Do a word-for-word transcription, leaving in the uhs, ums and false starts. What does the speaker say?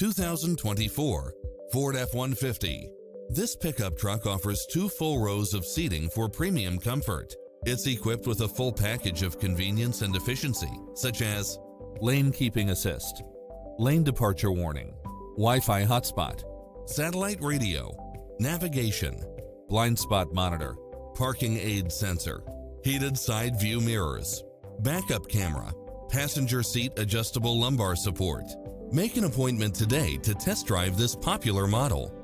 two thousand twenty-four Ford F one fifty. This pickup truck offers two full rows of seating for premium comfort. It's equipped with a full package of convenience and efficiency, such as lane keeping assist, lane departure warning, Wi-Fi hotspot, satellite radio, navigation, blind spot monitor, parking aid sensor, heated side view mirrors, backup camera, passenger seat adjustable lumbar support. Make an appointment today to test drive this popular model.